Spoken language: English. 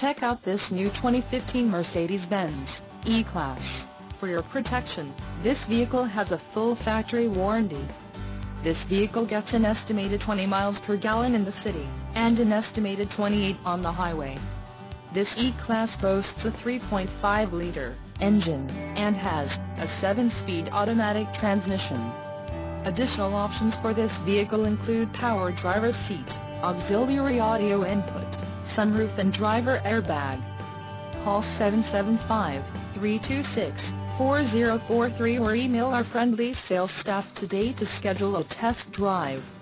Check out this new 2015 Mercedes-Benz E-Class. For your protection, this vehicle has a full factory warranty. This vehicle gets an estimated 20 miles per gallon in the city, and an estimated 28 on the highway. This E-Class boasts a 3.5-liter engine, and has a 7-speed automatic transmission. Additional options for this vehicle include power driver's seat, auxiliary audio input, sunroof and driver airbag. Call 775-326-4043 or email our friendly sales staff today to schedule a test drive.